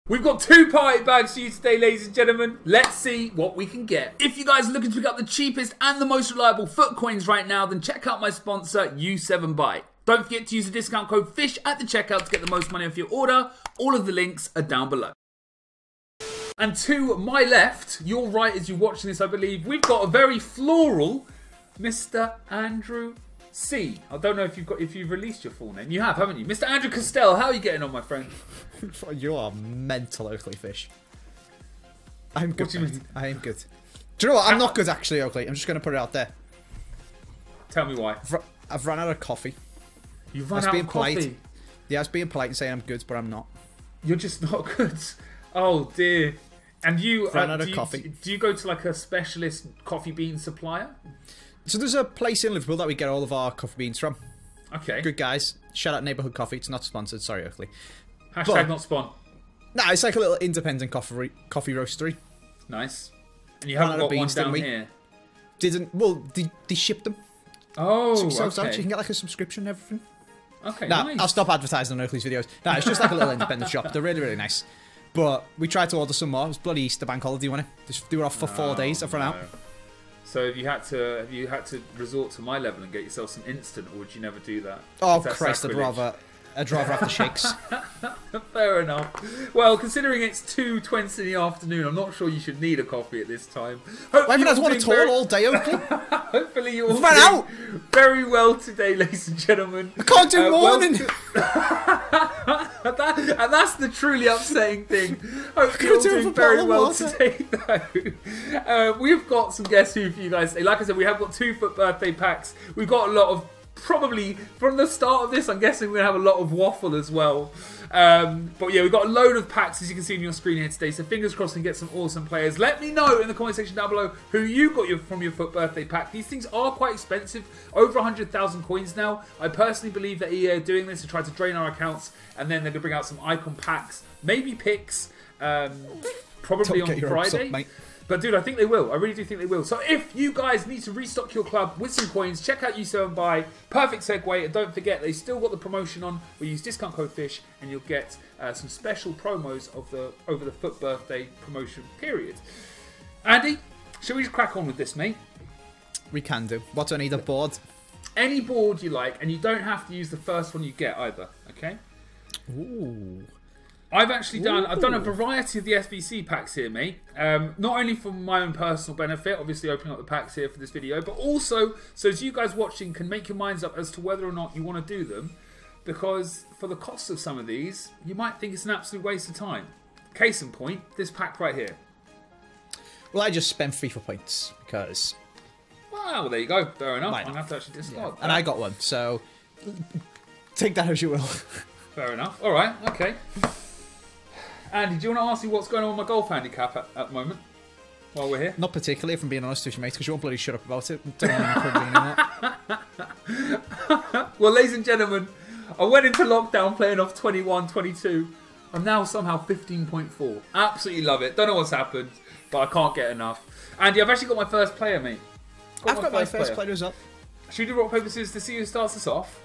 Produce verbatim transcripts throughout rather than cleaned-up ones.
We've got two party bags for you today, ladies and gentlemen. Let's see what we can get. If you guys are looking to pick up the cheapest and the most reliable foot coins right now, then check out my sponsor, U seven Byte. Don't forget to use the discount code FISH at the checkout to get the most money off your order. All of the links are down below. And to my left, your right as you're watching this, I believe, we've got a very floral Mister Andrew C. I don't know if you've got if you've released your full name. You have, haven't you? Mister Andrew Castell, how are you getting on, my friend? You are mental, Oakelfish. I'm good. What do you mean? I am good. Do you know what? I'm not good actually, Oakley. I'm just going to put it out there. Tell me why. I've, I've run out of coffee. You've run out being of coffee? Polite. Yeah, I was being polite and saying I'm good, but I'm not. You're just not good. Oh dear. And you, Run uh, out do, of you coffee. do you go to like a specialist coffee bean supplier? So there's a place in Liverpool that we get all of our coffee beans from. Okay. Good guys. Shout out Neighbourhood Coffee. It's not sponsored. Sorry, Oakley. Hashtag But- not spawn. Nah, it's like a little independent coffee coffee roastery. Nice. And you Run haven't out of got one beans, didn't down we? here. Didn't well? They, they shipped them. Oh, So okay. you can get like a subscription and everything. Okay, Nah, nice. I'll stop advertising on Oakley's videos. Nah, it's just like a little independent shop. They're really, really nice. But we tried to order some more. It was bloody Easter bank holiday, wasn't it? Just they were off for four Oh, days. I've run out. no. So have you had to have you had to resort to my level and get yourself some instant, or would you never do that? Oh Is that Christ! I'd sacrilege? rather, I'd rather have the shakes. Fair enough. Well, considering it's two twenty in the afternoon, I'm not sure you should need a coffee at this time. I haven't had one at all all day, Oakley. Hopefully you're all Run doing out. very well today, ladies and gentlemen. I can't do Uh, morning. and, that, and that's the truly upsetting thing. Hope Could've you're all done doing for very bottle well water. today, though. Uh, we've got some Guess Who for you guys today. Like I said, we have got two FUT birthday packs. We've got a lot of, probably, from the start of this, I'm guessing we're going to have a lot of waffle as well. Um, but yeah, we've got a load of packs, as you can see on your screen here today. So fingers crossed we can get some awesome players. Let me know in the comment section down below who you got your, from your FUT birthday pack. These things are quite expensive. Over one hundred thousand coins now. I personally believe that E A are doing this to try to drain our accounts. And then they're going to bring out some icon packs. Maybe picks. Um, probably Don't on get your hopes Friday. up, mate. But dude, I think they will. I really do think they will. So if you guys need to restock your club with some coins, check out U seven Buy. Perfect segue. And don't forget, they still got the promotion on. We use discount code FISH and you'll get uh, some special promos of the over the FUT birthday promotion period. Andy, shall we just crack on with this, mate? We can do. What do I need? A board? Any board you like, and you don't have to use the first one you get either, okay? Ooh. I've actually done, Ooh. I've done a variety of the S B C packs here, mate. Um, not only for my own personal benefit, obviously opening up the packs here for this video, but also so as you guys watching can make your minds up as to whether or not you want to do them. Because for the cost of some of these, you might think it's an absolute waste of time. Case in point, this pack right here. Well, I just spent FIFA points because. Well, there you go. Fair enough. Why I'm going not? to have to actually discard Yeah. And I got one, so take that as you will. Fair enough. All right, okay. Andy, do you want to ask me what's going on with my golf handicap at, at the moment? While we're here? Not particularly, if I'm being honest with you, mate, because you won't bloody shut up about it. Don't know when you're that. Well, ladies and gentlemen, I went into lockdown playing off twenty-one, twenty-two. I'm now somehow fifteen point four. Absolutely love it. Don't know what's happened, but I can't get enough. Andy, I've actually got my first player, mate. I've got my first players up. Should we do rock, paper, scissors to see who starts us off?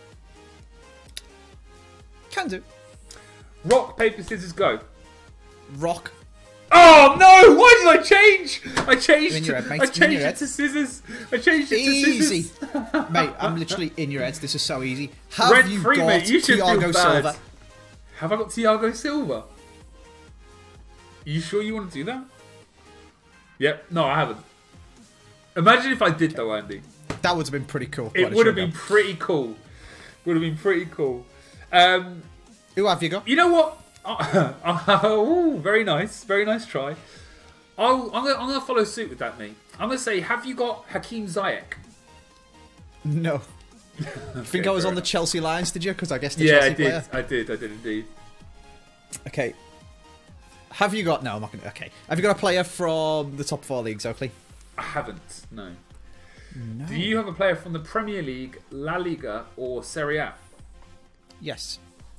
Can do. Rock, paper, scissors, go. Rock. Oh no! Why did I change? I changed. In your head, mate. I In changed your it head. to scissors. I changed it Easy. to scissors. Mate, I'm literally in your heads. This is so easy. Have Rent you free, got mate. You should feel Thiago bad. Silva? Have I got Thiago Silva? Are you sure you want to do that? Yep. No, I haven't. Imagine if I did though, Andy. That would have been pretty cool. It would have been pretty cool. Would have been pretty cool. Um, Who have you got? you know what? Oh, very nice. Very nice try. I'll, I'm going I'm to follow suit with that, mate. I'm going to say, have you got Hakeem Ziyech? No. I think I was on the Chelsea Lions, did you? Because I guess the Yeah, Chelsea I did. player. I did. I did indeed. Okay. Have you got... No, I'm not going to... Okay. Have you got a player from the top four leagues, Oakley? I haven't. No. No. Do you have a player from the Premier League, La Liga, or Serie A? Yes.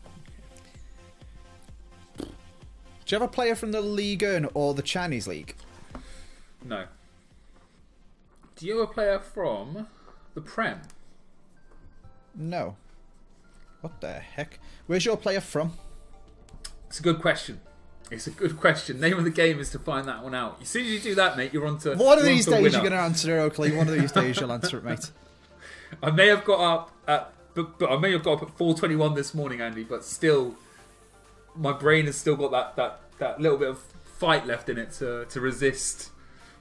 Do you have a player from the Ligue one or the Chinese League? No. Do you have a player from the Prem? No. What the heck? Where's your player from? It's a good question. It's a good question. Name of the game is to find that one out. As soon as you do that, mate, you're on to. One of these days winner. you're going to answer it, Oakley. One of these days you'll answer it, mate. I may have got up at, but, but I may have got up at four twenty-one this morning, Andy. But still, my brain has still got that that, that little bit of fight left in it to to resist.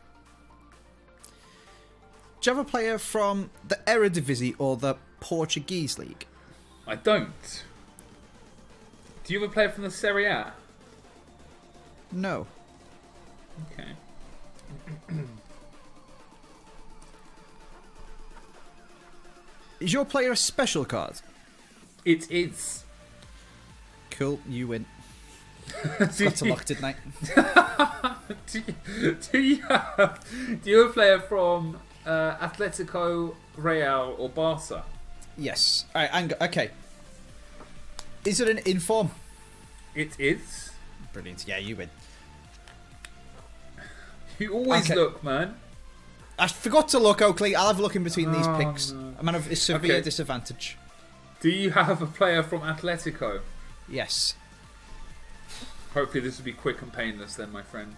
Do you have a player from the Eredivisie or the Portuguese league? I don't. Do you have a player from the Serie A? No. Okay. Is your player a special card? It is. Cool, you win. do, Got to lock, didn't I? do, you, do you have do you have a player from uh, Atletico, Real, or Barca? Yes. All right. And okay. Is it an inform? It is. Brilliant. Yeah, you win. You always Okay. look, man. I forgot to look, Oakley. I'll have a look in between these Oh, picks. no. I'm at a severe Okay. disadvantage. Do you have a player from Atletico? Yes. Hopefully this will be quick and painless then, my friend.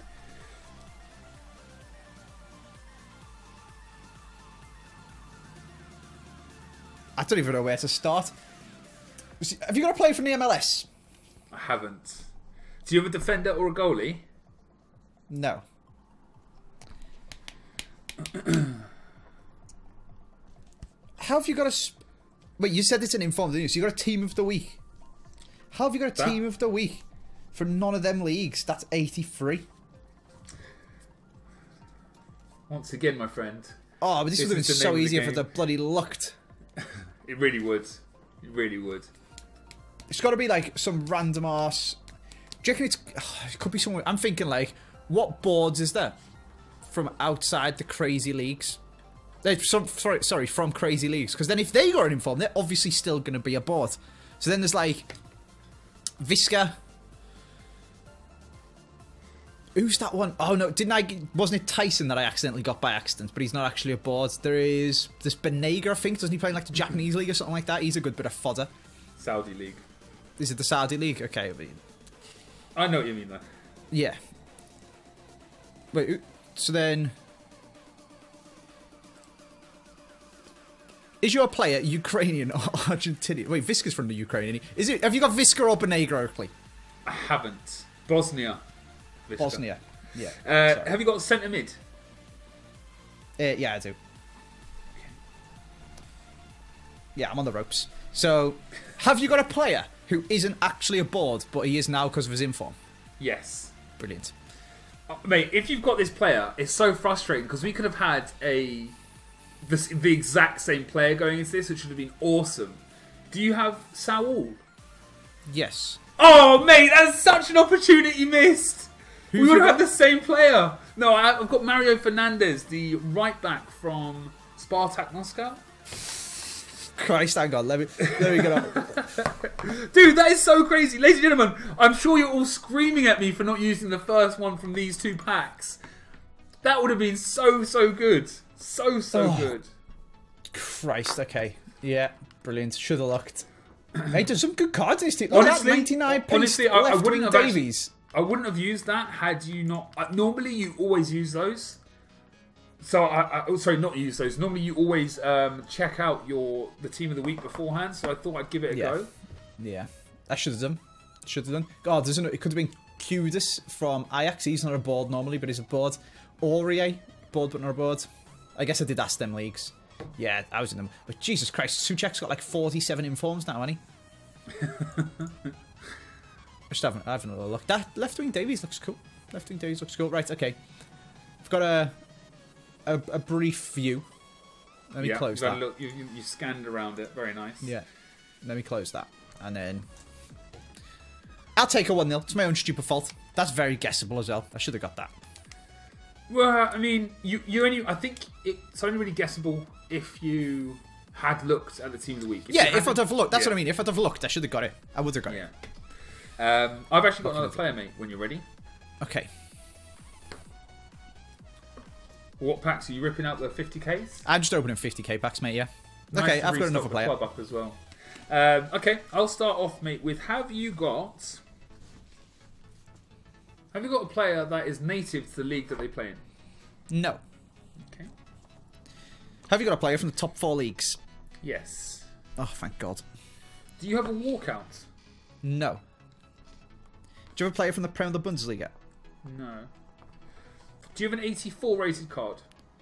I don't even know where to start. Have you got a player from the M L S? I haven't. Do you have a defender or a goalie? No. How have you got a... Sp Wait, you said it's an inform, didn't you? So you got a team of the week. How have you got a That- team of the week from none of them leagues? That's eighty-three. Once again, my friend. Oh, but this This would have been is the name so of the easy if game. the bloody looked. It really would. It really would. It's got to be like some random arse. Do you reckon it's... Oh, it could be somewhere... I'm thinking like, what boards is there from outside the crazy leagues? Eh, some, sorry, sorry, from crazy leagues. Because then if they got an inform, they're obviously still going to be a board. So then there's like... Visca. Who's that one? Oh no, didn't I... Wasn't it Tyson that I accidentally got by accident? But he's not actually a board. There is... This Benega, I think. Doesn't he play in like the Japanese league or something like that? He's a good bit of fodder. Saudi League. Is it the Saudi league? Okay, I mean... I know what you mean, though. Yeah. Wait, who- so then... Is your player Ukrainian or Argentinian? Wait, Visca's from the Ukraine. Is it? Have you got Visca or Benega, Oakley? I haven't. Bosnia. Visca. Bosnia. Yeah. Uh, sorry. have you got centre mid? Uh, yeah, I do. Yeah, I'm on the ropes. So, have you got a player who isn't actually a board, but he is now because of his inform? Yes. Brilliant. Uh, mate, if you've got this player, it's so frustrating because we could have had a the, the exact same player going into this, which would have been awesome. Do you have Saul? Yes. Oh, mate, that's such an opportunity missed. Who've we would you have had got? the same player. No, I, I've got Mario Fernandez, the right back from Spartak Moscow. Christ, hang on. Let me, let me get up. Dude, that is so crazy. Ladies and gentlemen, I'm sure you're all screaming at me for not using the first one from these two packs. That would have been so, so good. So, so Oh. good. Christ, okay. Yeah, brilliant. Should have looked. Hey, there's some good cards in this team. Look at that, Honestly- ninety-nine pace honestly, I- I left wouldn't wing have actually- Davies. I wouldn't have used that had you not... Uh, normally, you always use those. So, I, I, oh, sorry, not use those. Normally, you always um, check out your the team of the week beforehand. So, I thought I'd give it a Yeah. go. Yeah, I should have done. Should have done. God, there's an, it could have been Kudus from Ajax. He's not a board normally, but he's a board. Aurier, board but not a board. I guess I did ask them leagues. Yeah, I was in them. But Jesus Christ, Suchek's got like forty-seven informs now, hasn't he? I just haven't, I haven't another look. That left wing Davies looks cool. Left wing Davies looks cool. Right, okay. I've got a a, a brief view. Let me yeah, close you've had that. a look, you, you, you scanned around it. Very nice. Yeah. Let me close that. And then... I'll take a one nil. It's my own stupid fault. That's very guessable as well. I should have got that. Well, I mean, you you only... I think it's only really guessable if you had looked at the team of the week. If Yeah, you if I'd hadn't- have looked. That's yeah. what I mean. If I'd have looked, I should have got it. I would have got Yeah. it. Um, I've actually got What another can player, mate, when you're ready. Okay. What packs are you ripping out the fifty Ks? I'm just opening fifty K packs, mate, yeah. Nice Okay, to I've got restock another the player. club up as well. Um, okay, I'll start off, mate, with have you got Have you got a player that is native to the league that they play in? No. Okay. Have you got a player from the top four leagues? Yes. Oh, thank God. Do you have a walkout? No. Do you have a player from the Premier Bundesliga? No. Do you have an eighty-four rated card?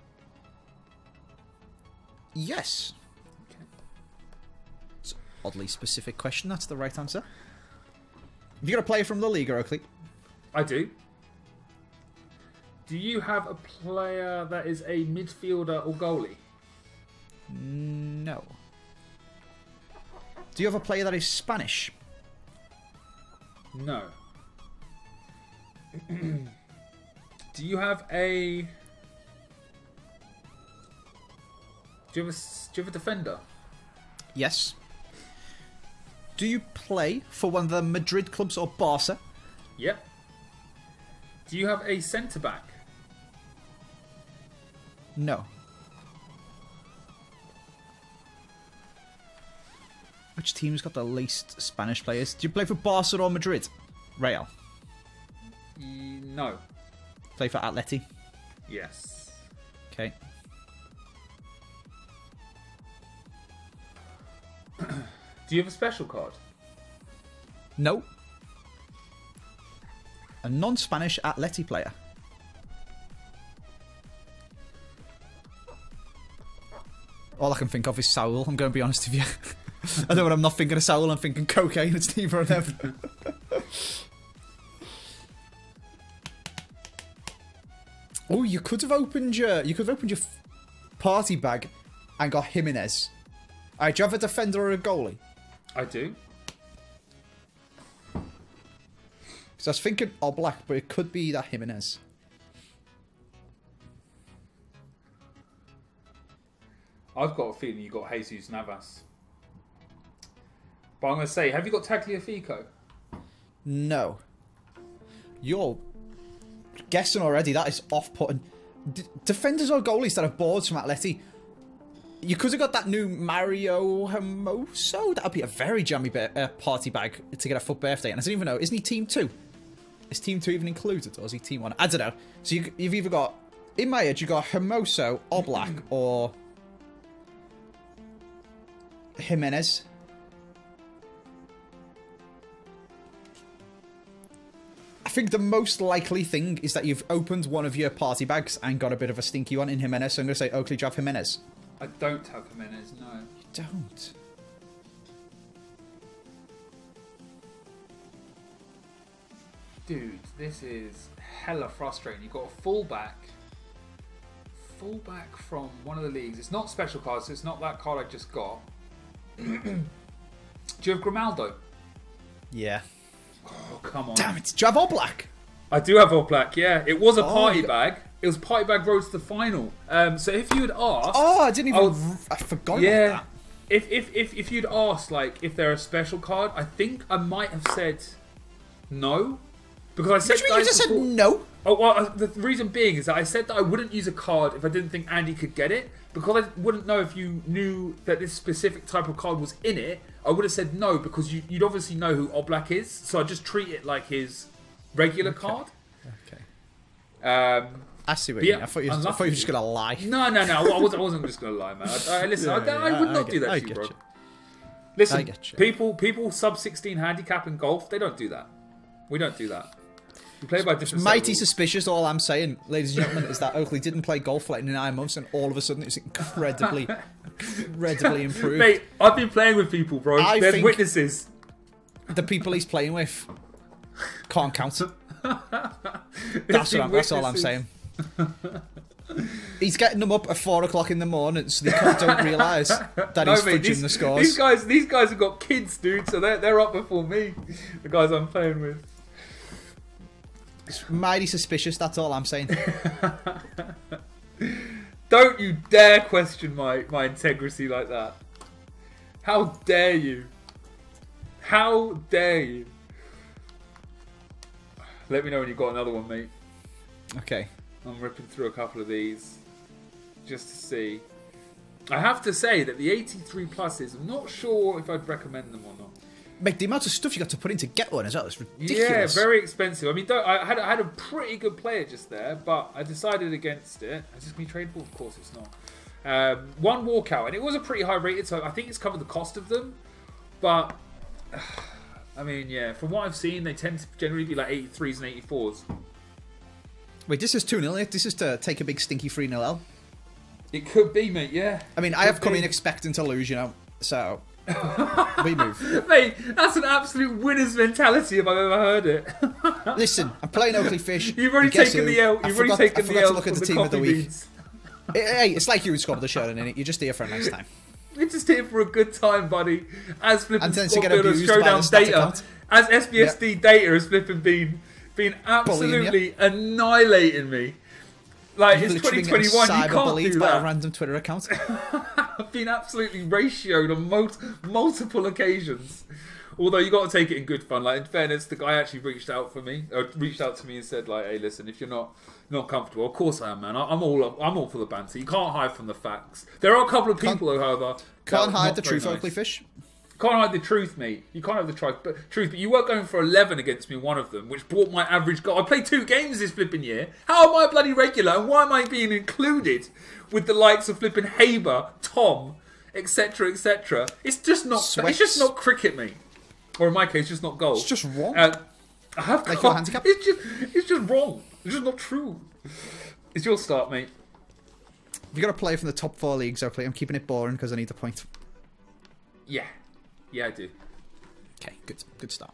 Yes. Okay. It's an oddly specific question. That's the right answer. Have you got a player from La Liga, Oakley? I do. Do you have a player that is a midfielder or goalie? No. Do you have a player that is Spanish? No. Do you have a... Do you have a, do you have a defender? Yes. Do you play for one of the Madrid clubs or Barca? Yep. Do you have a centre-back? No. Which team's got the least Spanish players? Do you play for Barca or Madrid? Real. E no. Play for Atleti? Yes. Okay. Do you have a special card? No. A non-Spanish Atleti player. All I can think of is Saul, I'm going to be honest with you. I know when I'm not thinking of Saul, I'm thinking cocaine. It's neither of them. Oh, you could have opened your you could have opened your party bag and got Jimenez. Alright, do you have a defender or a goalie? I do. Because I was thinking Oblak, but it could be that Jimenez. I've got a feeling you got Jesus Navas. But I'm going to say, have you got Tagliafico? No. You're guessing already. That is off-putting. D defenders or goalies that have boards from Atleti. You could have got that new Mario Hermoso. That would be a very jammy ba uh, party bag to get a FUT birthday. And I don't even know. Isn't he team two? Is team two even included? Or is he team one? I don't know. So you, you've either got... In my head, you got Hermoso, Oblak, or... Jimenez. I think the most likely thing is that you've opened one of your party bags and got a bit of a stinky one in Jimenez. So I'm going to say Oakley, do you have Jimenez? I don't have Jimenez, no. You don't? Dude, this is hella frustrating. You've got a fullback. Fullback from one of the leagues. It's not special cards, so it's not that card I just got. Do you have Grimaldo? Yeah. Oh, come on. Damn it. Do you have Oblak? I do have Oakley, yeah. It was a Oh, party you- bag. It was party bag road to the final. Um, so if you had asked... Oh, I didn't even... Oh, I forgot yeah. about that. If, if, if, if you'd asked, like, if they're a special card, I think I might have said no. Because I said... What do you mean you guys just said before- no? Oh, well, uh, the reason being is that I said that I wouldn't use a card if I didn't think Andy could get it. Because I wouldn't know if you knew that this specific type of card was in it, I would have said no, because you, you'd obviously know who Oblak is. So I just treat it like his regular Okay. card. Okay. Um, I see what But you yeah, mean. I thought you, I unlucky thought you were just going to lie. no, no, no. I wasn't, I wasn't just going to lie, man. I, I, listen, Yeah, I, I yeah, would I not get- do that I to you, get bro. you. Listen, I get you. people people sub sixteen handicap in golf, they don't do that. We don't do that. We play by different set of Mighty rules. suspicious, all I'm saying, ladies and gentlemen, is that Oakley didn't play golf for like nine months and all of a sudden it's incredibly, incredibly improved. Mate, I've been playing with people, bro. I There's think- witnesses. The people he's playing with can't count. There's That's, been what I'm, that's all I'm witnesses. saying. He's getting them up at four o'clock in the morning so they can't, don't realise that No, he's mate, fudging these, the scores. These guys, these guys have got kids, dude. So they're they're up before me. The guys I'm playing with. It's mighty suspicious, that's all I'm saying. Don't you dare question my my integrity like that. How dare you? How dare you? Let me know when you've got another one, mate. Okay. I'm ripping through a couple of these just to see. I have to say that the eighty-three pluses, I'm not sure if I'd recommend them or not. Mate, the amount of stuff you got to put in to get one as well is ridiculous. Yeah, very expensive. I mean, don't, I, had, I had a pretty good player just there, but I decided against it. Is this going to be tradable? Of course it's not. Um, one walkout, and it was a pretty high rated, so I think it's covered the cost of them. But, I mean, yeah, from what I've seen, they tend to generally be like eighty-threes and eighty-fours. Wait, this is two nil. This is to take a big stinky three nil L. It could be, mate, yeah. I mean, I have come in expecting to lose, you know, so we move. Mate, that's an absolute winner's mentality if I've ever heard it. Listen, I'm playing Oakelfish. You've already taken the L. You've already taken the L to look at the, the team of the week. Beans. Hey, it's like you would score the shirt in it. You're just here for a nice time. You're just here for a good time, buddy. As flipping Squad Builders Showdown data, as S B S D yep. data has flipping been been absolutely annihilating me. Like, it's twenty twenty-one, you can't do by that. A random Twitter account. I've been absolutely ratioed on mul multiple occasions. Although you got to take it in good fun. Like, in fairness, the guy actually reached out for me, or reached out to me and said, like, "Hey, listen, if you're not not comfortable, of course I am, man. I'm all I'm all for the banter. You can't hide from the facts. There are a couple of people, can't, however, can't hide the truth, nice. Oakelfish. Can't hide the truth, mate. You can't have the truth, but truth. But you were going for eleven against me, one of them, which brought my average goal. I played two games this flipping year. How am I bloody regular? And why am I being included with the likes of flipping Haber, Tom, et cetera, et cetera? It's just not. Sweats. It's just not cricket, mate. Or in my case, just not goal. It's just wrong. Uh, I have like got, your handicap. It's just, it's just wrong. It's just not true. It's your start, mate. You got to play from the top four leagues, Oakley. I'm keeping it boring because I need a point. Yeah, yeah, I do. Okay, good, good start.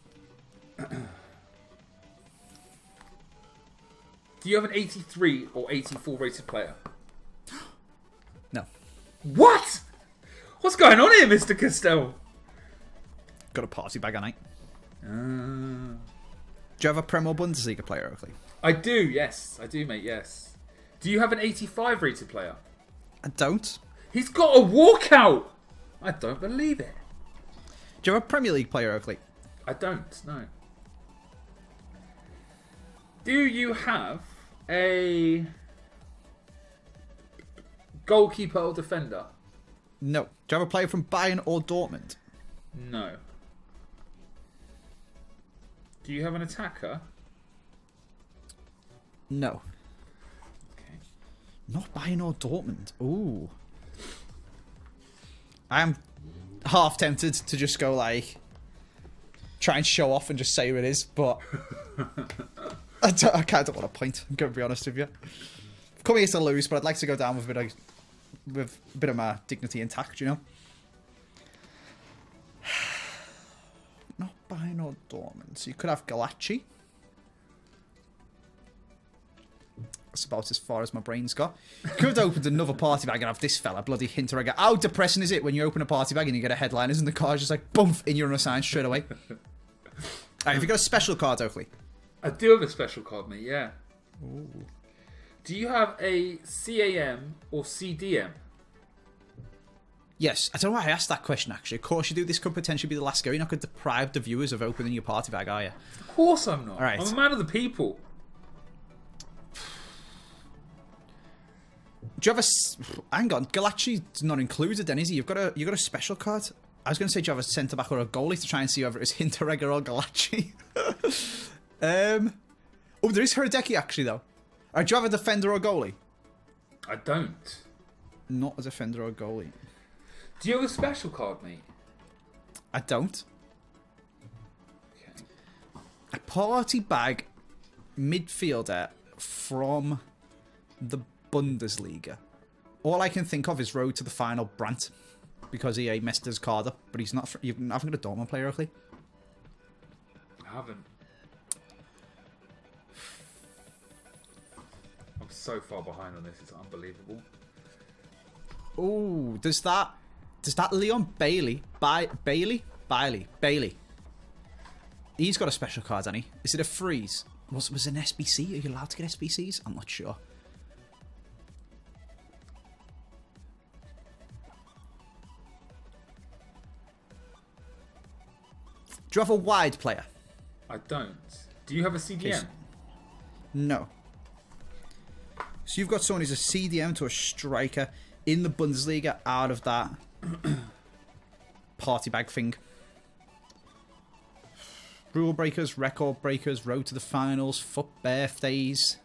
Do you have an eighty-three or eighty-four rated player? No. What? What's going on here, Mister Castell? Got a party bag, I uh... Do you have a Prem or Bundesliga player, Oakley? I do, yes. I do, mate, yes. Do you have an eighty-five rated player? I don't. He's got a walkout! I don't believe it. Do you have a Premier League player, Oakley? I don't, no. Do you have a goalkeeper or defender? No. Do you have a player from Bayern or Dortmund? No. Do you have an attacker? No. Okay. Not Bayern or Dortmund. Ooh. I am half tempted to just go like try and show off and just say who it is, but I, don't, I kind of want a point. I'm going to be honest with you. I'm coming here to lose, but I'd like to go down with a bit of, with a bit of my dignity intact, you know. Not Bayern or Dortmund. So you could have Galachi. That's about as far as my brain's got. Could have opened another party bag and have this fella, bloody Hinteregger. How depressing is it when you open a party bag and you get a headline, isn't the card just like, boom, in your unassigned straight away? Alright, have you got a special card, Oakley? I do have a special card, mate, yeah. Ooh. Do you have a C A M or C D M? Yes. I don't know why I asked that question, actually. Of course you do. This could potentially be the last go. You're not going to deprive the viewers of opening your party bag, are you? Of course I'm not. All right. I'm a man of the people. Do you have a... Hang on. Galachi's not included then, is he? You've got a, you've got a special card? I was going to say, do you have a centre-back or a goalie to try and see whether it's Hinteregger or Galachi? um, oh, there is Herdecki, actually, though. All right, do you have a defender or a goalie? I don't. Not a defender or a goalie. Do you have a special card, mate? I don't. Okay. A party bag midfielder from the Bundesliga. All I can think of is Road to the Final Brandt, because he messed his card up, but he's not. You haven't got a Dortmund player, Oakley? I haven't. I'm so far behind on this, it's unbelievable. Oh, does that does that Leon Bailey By Bailey Bailey Bailey? He's got a special card, hasn't he? Is it a freeze? Was was it an S B C? Are you allowed to get S B Cs? I'm not sure. Do you have a wide player? I don't. Do you have a C D M? No. So you've got someone who's a C D M to a striker in the Bundesliga out of that party bag thing. Rule breakers, record breakers, road to the finals, foot birthdays.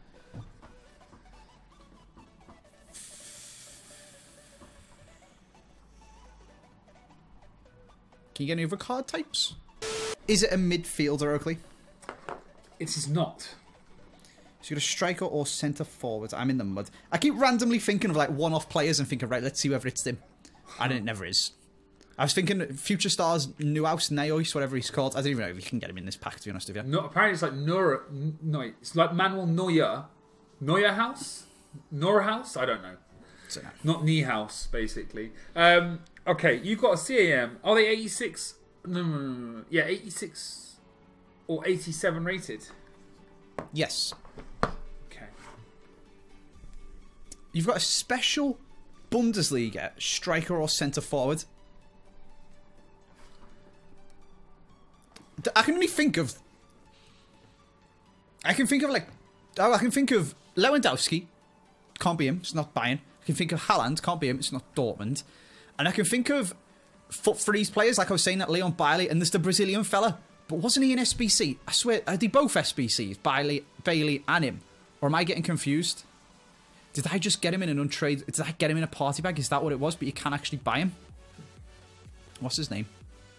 Can you get any other card types? Is it a midfielder, Oakley? It is not. So you're a striker or centre forward. I'm in the mud. I keep randomly thinking of like one-off players and thinking, right, let's see whether it's them. And it never is. I was thinking Future Stars, Neuhaus, Neus, whatever he's called. I don't even know if you can get him in this pack, to be honest with you. No, apparently it's like Neuer, no, it's like Manuel Neuer. Neuer House? Neuer House? I don't know. So, no. Not Niehaus, basically. Um, okay, you've got a C A M. Are they eighty-six? No, no, no, no. Yeah, eighty-six or eighty-seven rated. Yes. Okay. You've got a special Bundesliga striker or centre forward. I can only think of... I can think of like... Oh, I can think of Lewandowski. Can't be him. It's not Bayern. I can think of Haaland. Can't be him. It's not Dortmund. And I can think of foot freeze players, like I was saying, that Leon Bailey, and there's the Brazilian fella. But wasn't he in S B C? I swear, are they both S B Cs? Bailey, Bailey and him? Or am I getting confused? Did I just get him in an untrade? Did I get him in a party bag? Is that what it was? But you can actually buy him. What's his name?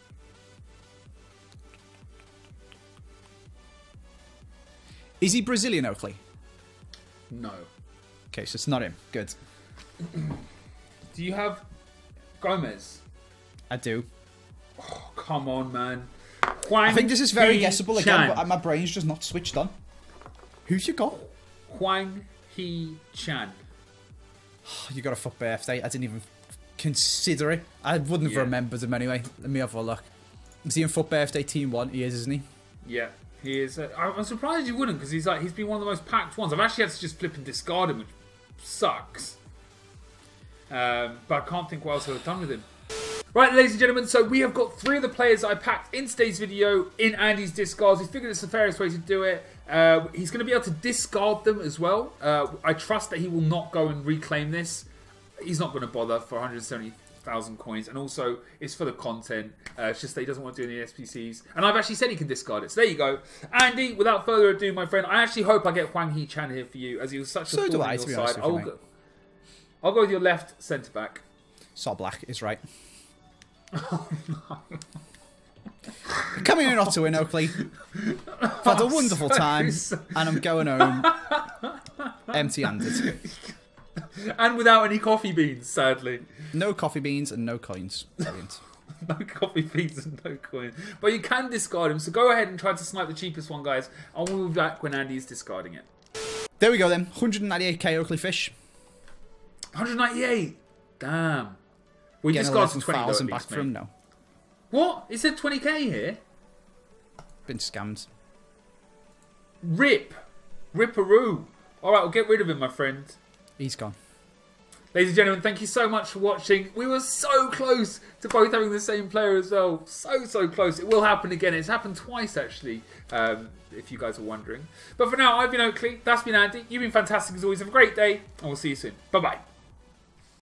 Is he Brazilian, Oakley? No. Okay, so it's not him. Good. Do you have Gomez? I do. Oh, come on, man. Huang I think this is very He guessable Chan. again, but my brain's just not switched on. Who's you got? Huang He Chan. You got a foot birthday. I didn't even consider it. I wouldn't have Yeah. remembered him anyway. Let me have a look. Is he in foot birthday team one? He is, isn't he? Yeah, he is. Uh, I'm surprised you wouldn't, because he's like he's been one of the most packed ones. I've actually had to just flip and discard him, which sucks. Um, but I can't think what else I've done with him. Right, ladies and gentlemen, so we have got three of the players that I packed in today's video in Andy's discards. He's figured it's the fairest way to do it. Uh, he's going to be able to discard them as well. Uh, I trust that he will not go and reclaim this. He's not going to bother for one hundred seventy thousand coins. And also, it's for the content. Uh, it's just that he doesn't want to do any S P Cs. And I've actually said he can discard it. So there you go. Andy, without further ado, my friend, I actually hope I get Huang He Chan here for you, as he was such a So do thorn I, on to be your honest side. with you, I'll mate. go, I'll go with your left centre-back. Saw Black is right. Coming in not to win, Oakley. I've had a wonderful time, and I'm going home empty-handed. And without any coffee beans, sadly. No coffee beans and no coins. Brilliant. No coffee beans and no coin. But you can discard him, so go ahead and try to snipe the cheapest one, guys. And we'll be back when Andy's discarding it. There we go then. one hundred ninety-eight K Oakelfish. one hundred ninety-eight. Damn. We Getting discarded twenty though, thousand at back least, from mate. no. What? It said twenty K here? Been scammed. Rip. Ripperoo. Alright, we'll get rid of him, my friend. He's gone. Ladies and gentlemen, thank you so much for watching. We were so close to both having the same player as well. So, so close. It will happen again. It's happened twice, actually, um, if you guys are wondering. But for now, I've been Oakley. That's been Andy. You've been fantastic as always. Have a great day, and we'll see you soon. Bye-bye.